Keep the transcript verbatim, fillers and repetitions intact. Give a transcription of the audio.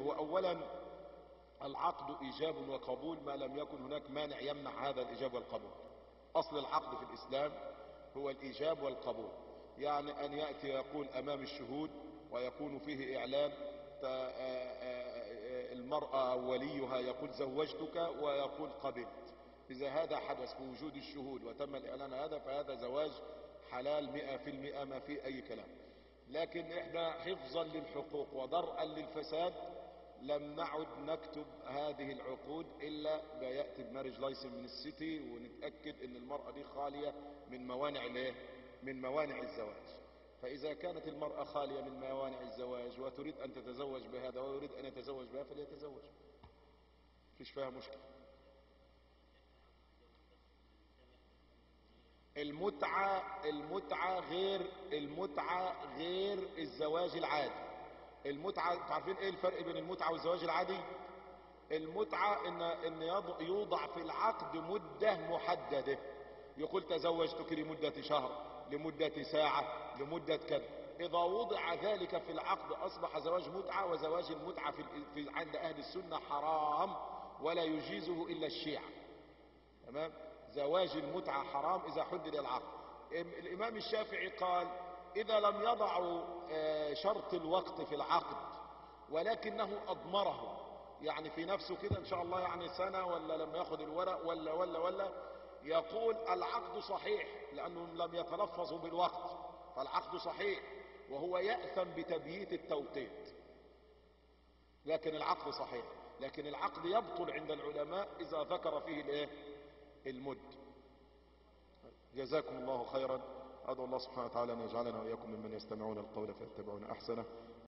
هو أولا العقد إيجاب وقبول ما لم يكن هناك مانع يمنع هذا الإيجاب والقبول. أصل العقد في الإسلام هو الإيجاب والقبول، يعني أن يأتي يقول أمام الشهود ويكون فيه إعلان، المرأة وليها يقول زوجتك ويقول قبلت. إذا هذا حدث في وجود الشهود وتم الإعلان هذا فهذا زواج حلال مئة في المئة ما في أي كلام. لكن إحنا حفظا للحقوق ودرءا للفساد لم نعد نكتب هذه العقود إلا بيأتي بمارج لايسن من السيتي ونتأكد أن المرأة دي خالية من موانع الايه؟ من موانع الزواج. فإذا كانت المرأة خالية من موانع الزواج وتريد أن تتزوج بهذا ويريد أن يتزوج بها فليتزوج، فيش فيها مشكلة. المتعة المتعة غير المتعة غير الزواج العادي. المتعة تعرفين ايه الفرق بين المتعة والزواج العادي؟ المتعة ان ان يوضع في العقد مدة محددة، يقول تزوجتك لمدة شهر، لمدة ساعة، لمدة كذا. اذا وضع ذلك في العقد اصبح زواج متعة، وزواج المتعة في في عند اهل السنة حرام ولا يجيزه الا الشيعة. تمام؟ زواج المتعة حرام اذا حدد العقد. الامام الشافعي قال اذا لم يضعوا شرط الوقت في العقد ولكنه اضمره، يعني في نفسه كده ان شاء الله يعني سنة ولا لما ياخد الورق ولا ولا ولا يقول العقد صحيح لانهم لم يتلفظوا بالوقت، فالعقد صحيح وهو يأثم بتبييت التوقيت، لكن العقد صحيح. لكن العقد يبطل عند العلماء اذا ذكر فيه الايه؟ المد. جزاكم الله خيرا. أدعو الله سبحانه وتعالى أن يجعلنا وإياكم ممن يستمعون القول فيتبعون أحسنه.